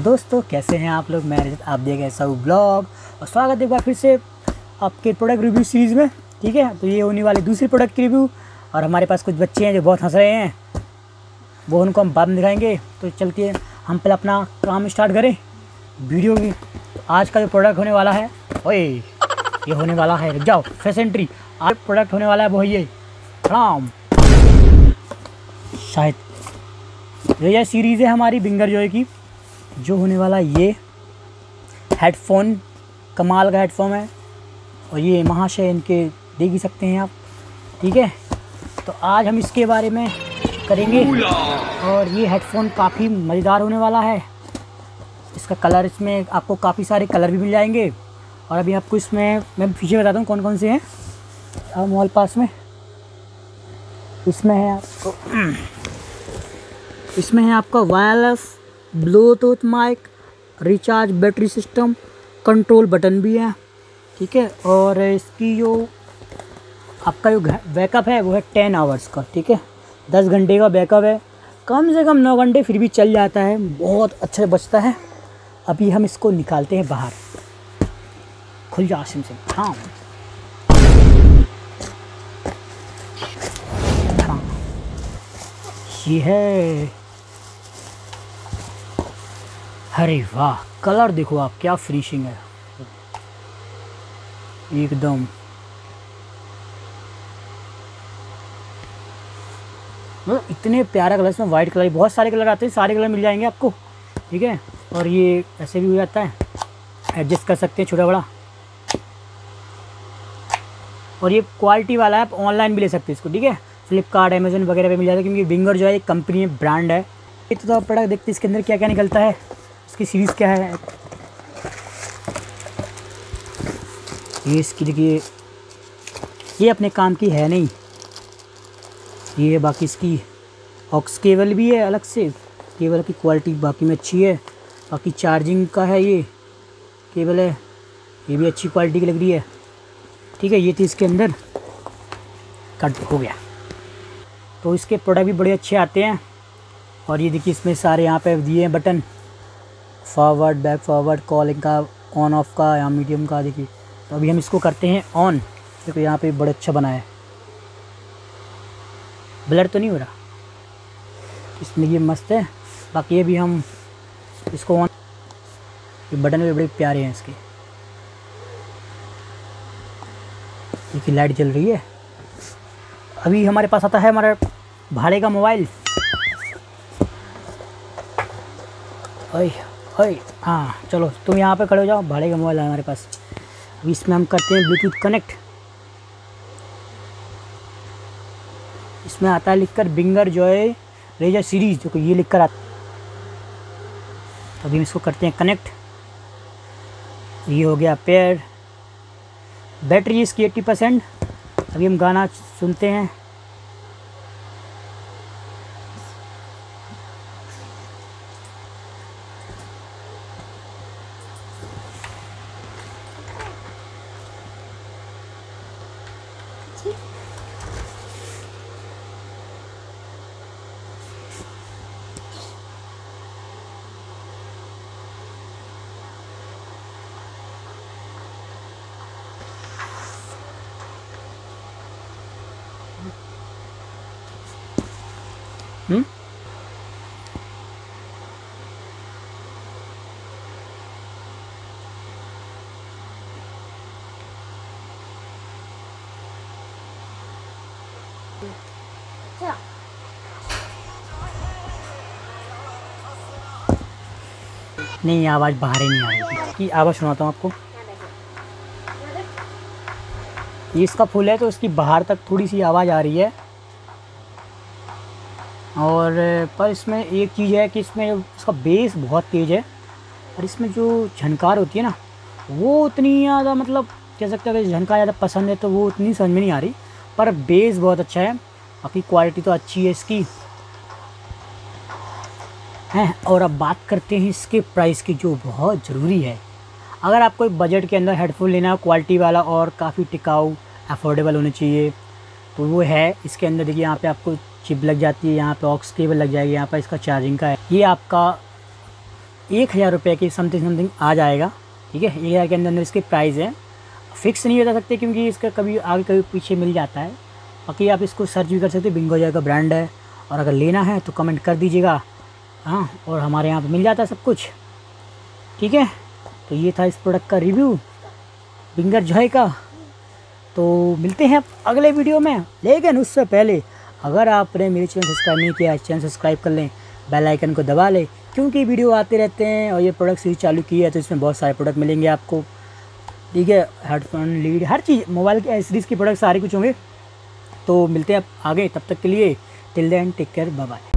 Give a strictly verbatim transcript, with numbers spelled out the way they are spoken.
दोस्तों कैसे हैं आप लोग। मैं रजत, आप देख रहे हैं सब ब्लॉग और स्वागत है एक बार फिर से आपके प्रोडक्ट रिव्यू सीरीज़ में। ठीक है, तो ये होने वाली दूसरी प्रोडक्ट की रिव्यू और हमारे पास कुछ बच्चे हैं जो बहुत हंस रहे हैं, वो उनको हम बाद में दिखाएंगे। तो चलते हैं हम पहले अपना काम स्टार्ट करें वीडियो की। तो आज का जो प्रोडक्ट होने वाला है ओए ये होने वाला है, रुक जाओ फ्रेश एंट्री। आज प्रोडक्ट होने वाला है वो ये राम शायद ये सीरीज़ है हमारी बिंगर जॉय की। जो होने वाला ये हेडफोन कमाल का हेडफोन है और ये महाशय इनके देख ही सकते हैं आप। ठीक है, तो आज हम इसके बारे में करेंगे और ये हेडफोन काफ़ी मज़ेदार होने वाला है। इसका कलर, इसमें आपको काफ़ी सारे कलर भी मिल जाएंगे और अभी आपको इसमें मैं पीछे बताता हूँ कौन कौन से हैं। अब मॉल पास में इसमें है आपको इसमें है आपका wireless Bluetooth mic, recharge battery system, control button भी है। ठीक है, और इसकी जो आपका जो बैकअप है वो है टेन आवर्स का। ठीक है, दस घंटे का बैकअप है, कम से कम नौ घंटे फिर भी चल जाता है, बहुत अच्छा बचता है। अभी हम इसको निकालते हैं बाहर। खुल जा सिम से। हाँ हाँ ये है। अरे वाह, कलर देखो आप, क्या फिनिशिंग है एकदम। मतलब इतने प्यारा कलर, इसमें वाइट कलर, बहुत सारे कलर आते हैं, सारे कलर मिल जाएंगे आपको। ठीक है, और ये ऐसे भी हो जाता है, एडजस्ट कर सकते हैं छोटा बड़ा। और ये क्वालिटी वाला है, आप ऑनलाइन भी ले सकते हैं इसको। ठीक है, फ्लिपकार्ट अमेजन वगैरह पे मिल जाता है, क्योंकि बिंगर जो है एक कंपनी है, ब्रांड है। ये तो प्रोडक्ट देखते हैं इसके अंदर क्या क्या निकलता है, इसकी सीरीज़ क्या है। ये इसकी देखिए, ये अपने काम की है नहीं, ये बाकी इसकी ऑक्स केबल भी है अलग से। केबल की क्वालिटी बाकी में अच्छी है। बाकी चार्जिंग का है, ये केबल है, ये भी अच्छी क्वालिटी की लग रही है। ठीक है, ये थी इसके अंदर, कट हो गया। तो इसके प्रोडक्ट भी बड़े अच्छे आते हैं। और ये देखिए इसमें सारे यहाँ पे दिए हैं button, forward back forward, calling का, ऑन ऑफ का या मीडियम का। देखिए, तो अभी हम इसको करते हैं ऑन। देखो यहाँ पे बड़ा अच्छा बना है, ब्लर तो नहीं हो रहा इसमें, ये मस्त है। बाकी ये भी हम इसको ऑन, ये बटन भी बड़े प्यारे हैं इसके। देखिए लाइट जल रही है। अभी हमारे पास आता है हमारा भाड़े का मोबाइल। ओए ओए हाँ चलो तुम यहाँ पे खड़े हो जाओ, भाड़े का मोबाइल है हमारे पास। अभी इसमें हम करते हैं ब्लूटूथ कनेक्ट। इसमें आता है लिखकर बिंगर जॉय रेजर सीरीज़, जो कि ये लिखकर आता। तो अभी हम इसको करते हैं कनेक्ट। ये हो गया पेयर। बैटरी इसकी अस्सी परसेंट। अभी हम गाना सुनते हैं। हम्म नहीं, आवाज़ बाहर ही नहीं आ रही कि आवाज़ सुनाता हूँ आपको। ये इसका फुल है तो इसकी बाहर तक थोड़ी सी आवाज़ आ रही है। और पर इसमें एक चीज़ है कि इसमें इसका बेस बहुत तेज़ है और इसमें जो झनकार होती है ना, वो उतनी ज़्यादा, मतलब कह सकते हैं अगर झनकार ज़्यादा पसंद है तो वो उतनी समझ में नहीं आ रही, पर बेस बहुत अच्छा है। बाकी क्वालिटी तो अच्छी है इसकी हैं। और अब बात करते हैं इसके प्राइस की, जो बहुत ज़रूरी है। अगर आपको एक बजट के अंदर हेडफोन लेना है क्वालिटी वाला और काफ़ी टिकाऊ अफोर्डेबल होने चाहिए, तो वो है इसके अंदर। देखिए यहाँ पे आपको चिप लग जाती है, यहाँ पे ऑक्स केबल लग जाएगी, यहाँ पर इसका चार्जिंग का है। ये आपका एक हज़ार रुपये की समथिंग समथिंग आ जाएगा। ठीक है, एक हज़ार के अंदर अंदर इसके प्राइस है, फिक्स नहीं बता सकते क्योंकि इसका कभी आगे कभी पीछे मिल जाता है। बाकी आप इसको सर्च भी कर सकते हैं, बिंगो जॉय का ब्रांड है। और अगर लेना है तो कमेंट कर दीजिएगा। हाँ, और हमारे यहाँ पे मिल जाता है सब कुछ। ठीक है, तो ये था इस प्रोडक्ट का रिव्यू बिंगर जॉय का। तो मिलते हैं अगले वीडियो में, लेकिन उससे पहले अगर आपने मेरे चैनल सब्सक्राइब नहीं किया, चैनल सब्सक्राइब कर लें, बेल आइकन को दबा लें, क्योंकि वीडियो आते रहते हैं। और ये प्रोडक्ट सीरीज चालू की है तो इसमें बहुत सारे प्रोडक्ट मिलेंगे आपको। ठीक है, हेडफोन, लीड, हर चीज़, मोबाइल के एसेसरीज़ के प्रोडक्ट सारे कुछ होंगे। तो मिलते हैं आगे, तब तक के लिए till then take care, bye bye.